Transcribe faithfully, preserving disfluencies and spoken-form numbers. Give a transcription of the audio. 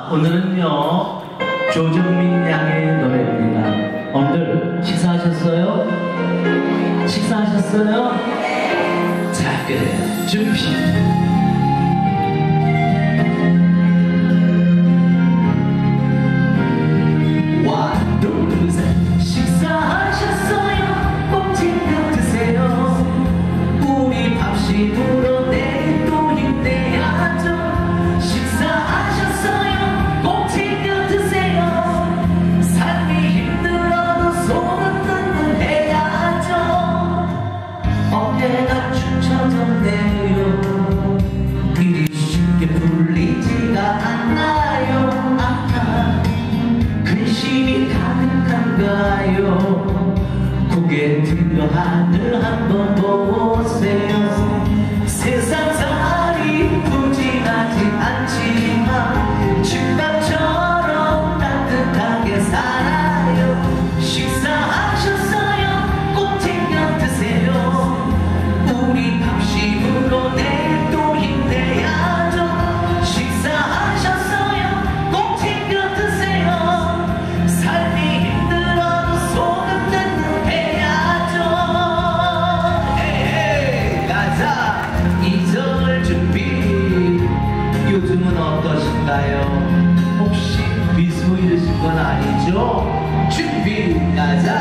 오늘은요 조정민 양의 노래입니다. 오늘 식사하셨어요? 식사하셨어요? 자, 그래 준비. 입으로 내일 또 힘내야죠. 식사하셨어요? 꼭 챙겨 드세요. 삶이 힘들어도 손은 든든 해야죠. 어깨가 축 처졌네요. 일이 쉽게 풀리지가 않나요. 아까 근심이 가득한가요. 고개 들어 하늘 한번 보세요. 세상살이 푸짐하지 않지만 집밥처럼 따뜻하게 살아요. 식사하셨어요? 꼭 챙겨 드세요. 우리 밥심으로 내일 또 힘내야죠. 식사하셨어요? 꼭 챙겨 드세요. 삶이 힘들어도 손은 든든 해야죠. 헤이 가자. 이정을 준비. 요즘은 어떠신가요? 혹시 미소 잃으신 건 아니죠? 준비 가자.